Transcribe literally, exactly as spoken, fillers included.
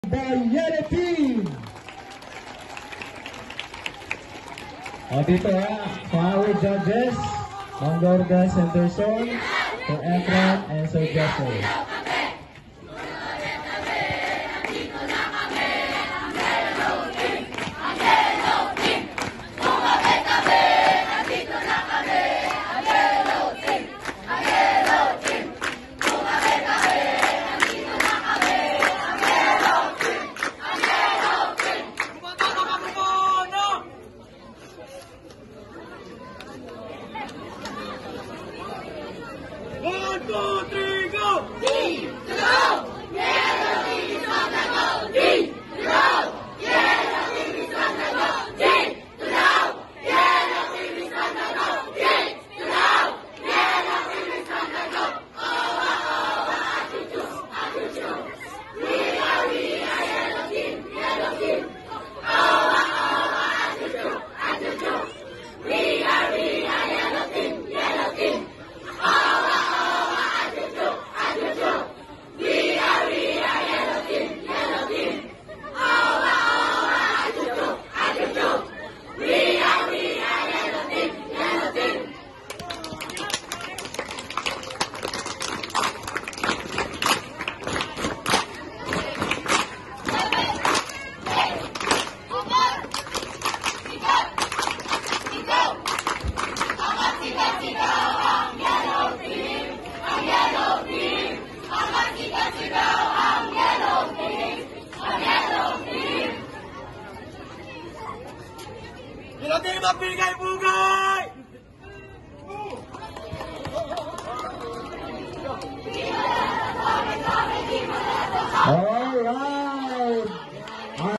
the yellow team. O dito ha, mga judges, Mangorda Centerson, Sir Efren, and Sir Jeffrey. One, two, three, go! Team to go! Yellow team is on the go! Team to go! Yellow team is on the go! Team to go! Yellow team is on the go! Team to go! Yellow team is on the go! Oh, oh, oh, achuchu, achuchu. We are, we are yellow team, yellow team. Oh, oh, oh, achuchu, achuchu. We are, we are yellow team, yellow team. Oh, Yellow team, magbigay buga!